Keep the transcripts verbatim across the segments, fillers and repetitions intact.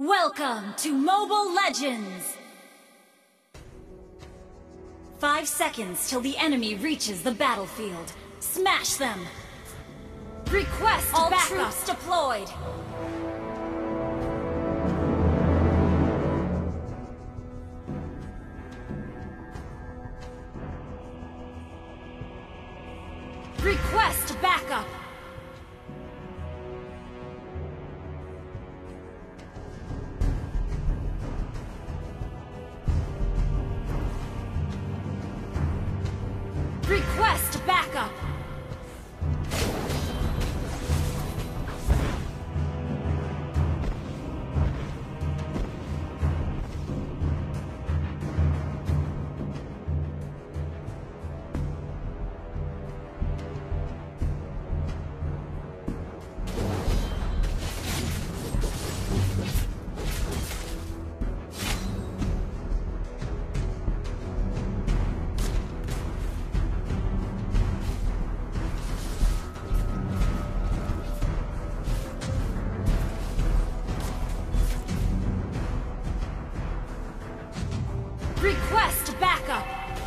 Welcome to Mobile Legends! Five seconds till the enemy reaches the battlefield. Smash them! Request All backup. Troops deployed! Request backup! Request backup! Request backup!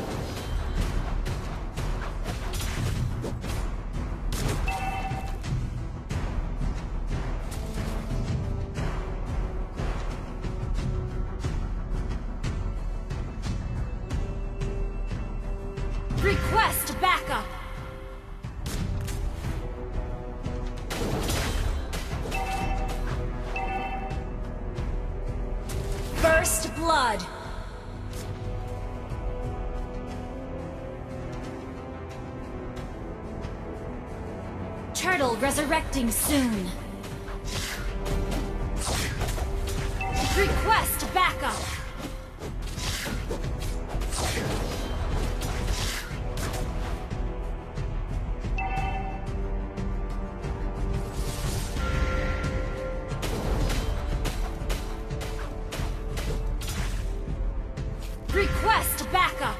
Request backup! First blood! Turtle resurrecting soon. Request backup. Request backup.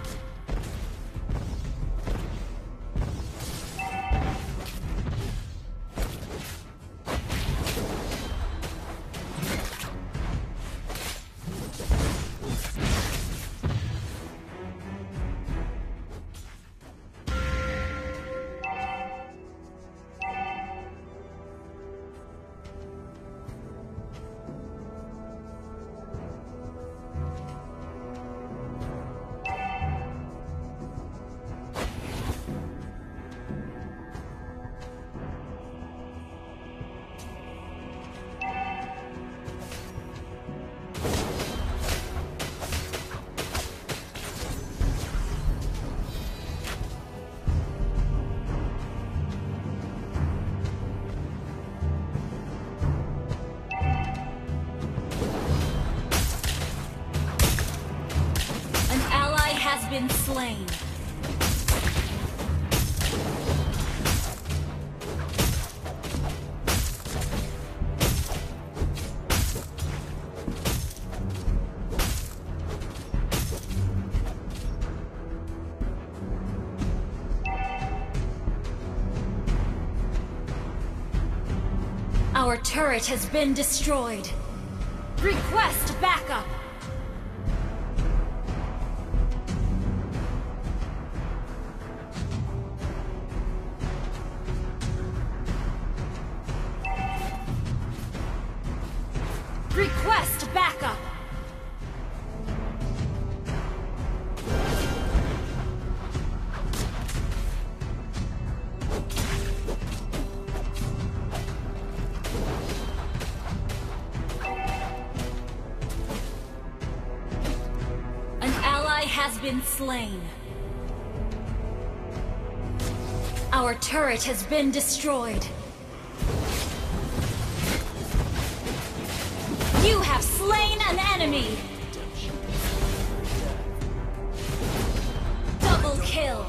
Has been slain. Our turret has been destroyed. Request backup. Request backup! An ally has been slain. Our turret has been destroyed. You have slain an enemy! Double kill!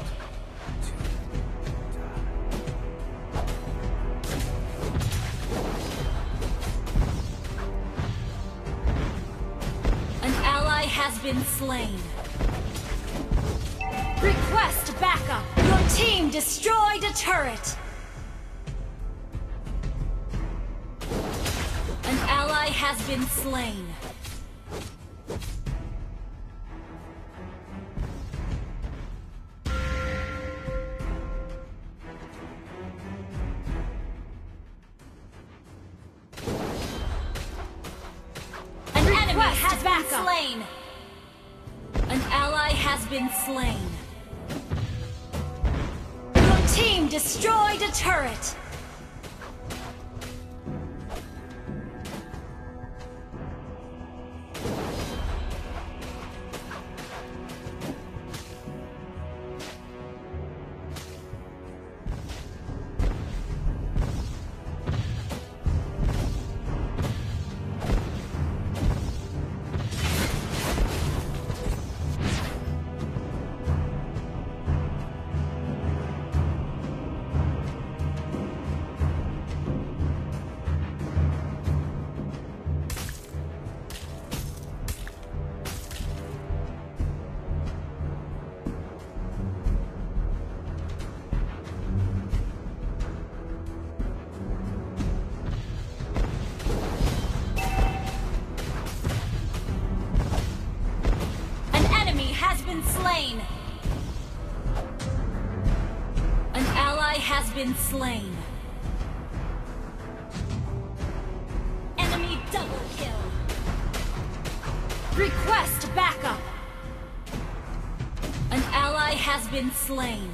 An ally has been slain. Request backup! Your team destroyed a turret! An ally has has been slain. An enemy has been slain. An ally has been slain. Your team destroyed a turret. Slain. An ally has been slain. Enemy double kill. Request backup. An ally has been slain.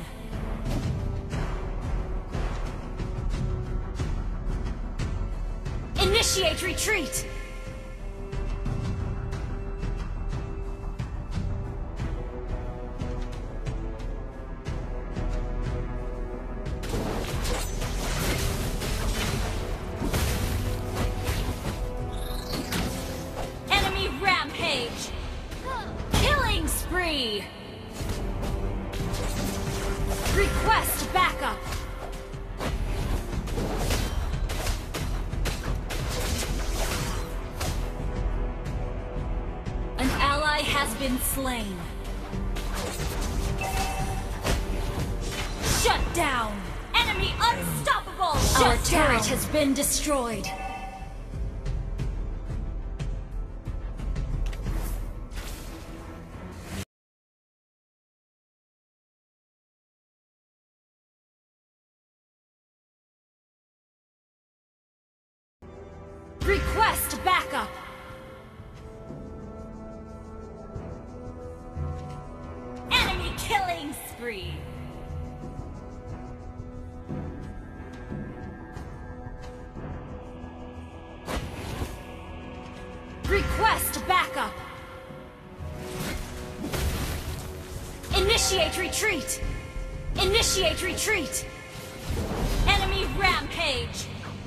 Initiate retreat. Request backup. An ally has been slain. Shut down. Enemy unstoppable. Shut Our turret down. has been destroyed. Request backup! Enemy killing spree! Request backup! Initiate retreat! Initiate retreat! Enemy rampage!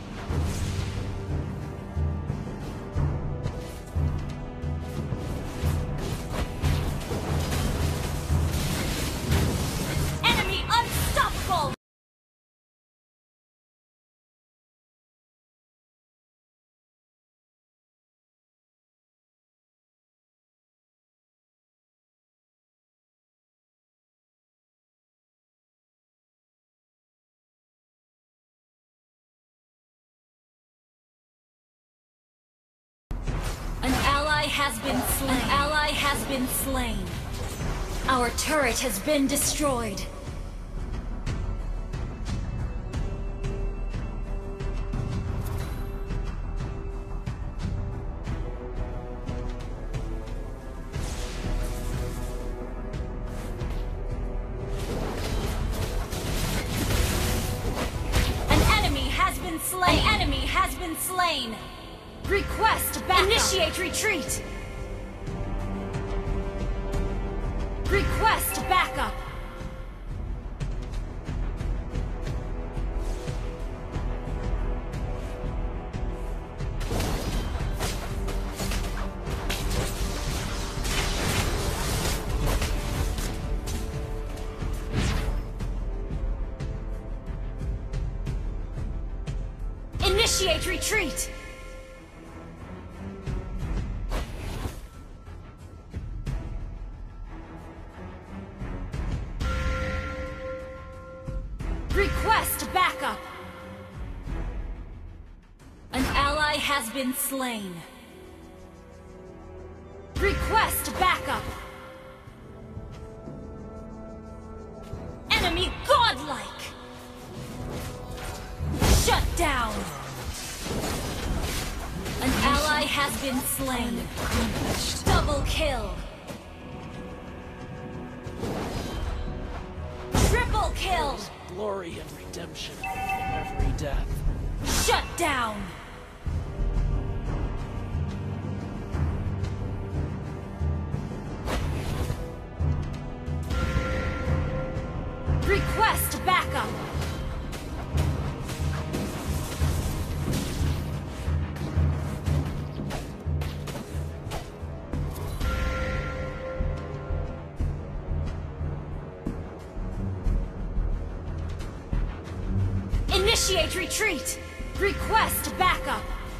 An ally has been slain. An ally has been slain. Our turret has been destroyed. An enemy has been slain. An enemy has been slain. Request backup! Initiate retreat! Request backup! Initiate retreat! Request backup! An ally has been slain. Request backup. Enemy godlike. Shut down. An ally has been slain. Double kill. Triple kill. Glory and redemption in every death. Shut down. Request backup. Initiate retreat. Request backup.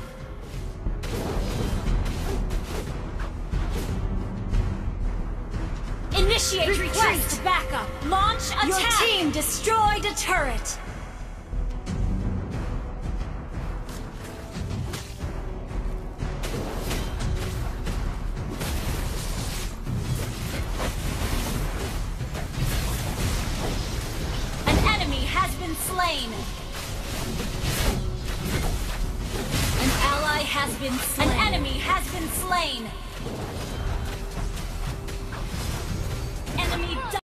Initiate Request retreat. Backup. Launch attack. Your team destroyed a turret. An enemy has been slain. An ally has been slain. An enemy has been slain. Enemy double.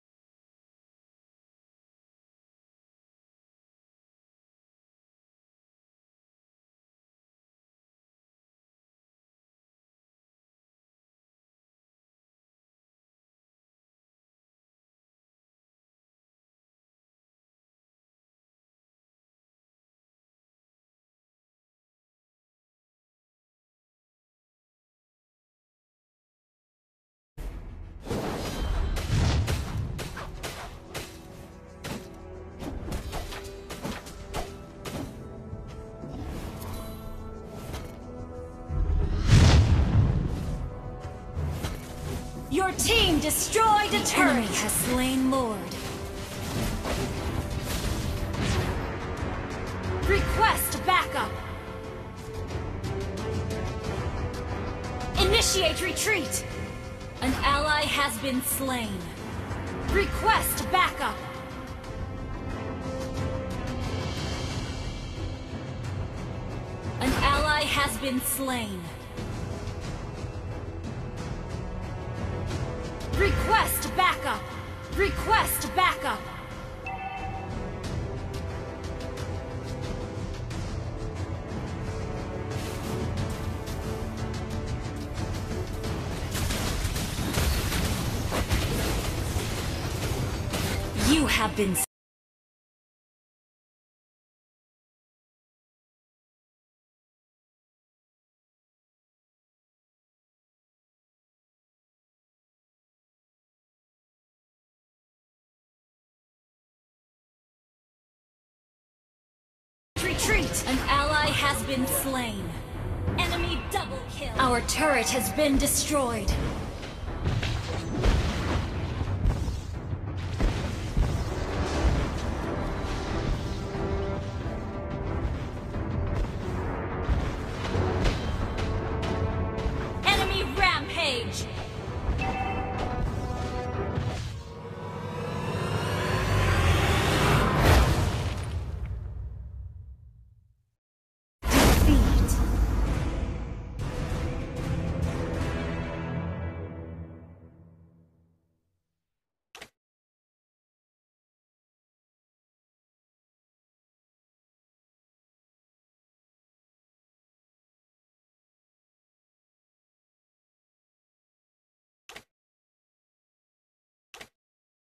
Your team destroyed a turret. The enemy has slain Lord. Request backup. Initiate retreat. An ally has been slain. Request backup. An ally has been slain. Request backup! Request backup! You have been retreat! An ally has been slain. Enemy double kill. Our turret has been destroyed.